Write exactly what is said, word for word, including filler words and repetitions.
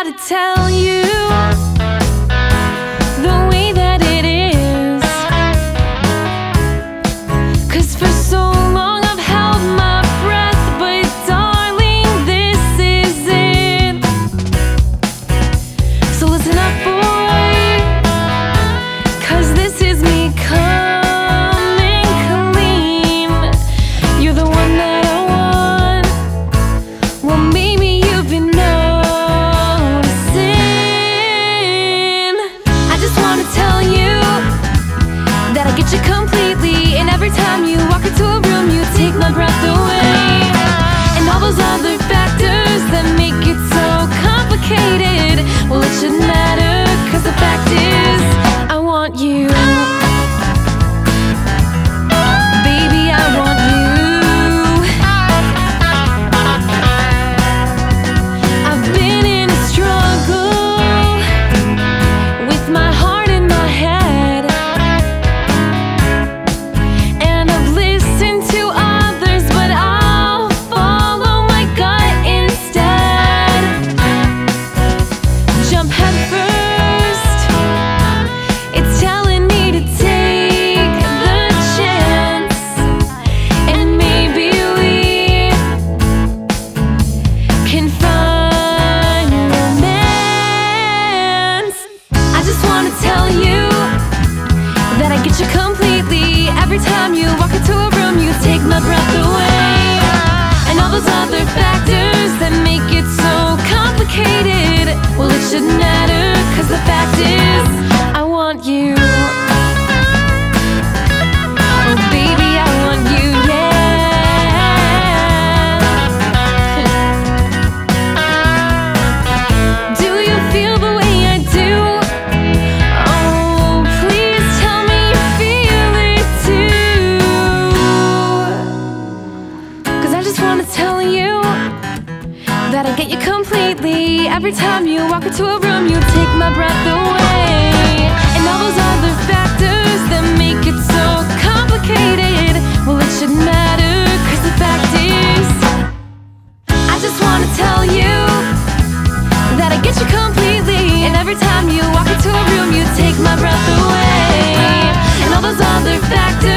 gotta tell you the way that it is, 'cause for so long I've held my breath, but darling, this is it. So listen up, boy, 'cause this is me coming clean. You're the one that I want. Well, maybe you've been noticing. I just wanna tell you that I get you completely, and every time you walk into a room you take my breath away. And all those other factors that make it so complicated, well, it shouldn't matter, 'cause the fact is I want you. Baby, I want you. I've been in a struggle with my heart in my head, and I've listened to others, but I'll follow my gut instead. Jump head first, it's telling me to take the chance, and maybe we can find romance. I just wanna tell you that I get you completely. Every time you walk into a room you take my breath away. And all those other factors that make it so complicated, well, it shouldn't matter, 'cause the fact is I want you. Oh baby, I want you, yeah. Do you feel the way I do? Oh, please tell me you feel it too, 'cause I just wanna tell you that I get you completely. Every time you walk into a room you take my breath away. And all those other factors that make it so complicated, well, it shouldn't matter, 'cause the fact is I just wanna tell you that I get you completely. And every time you walk into a room you take my breath away. And all those other factors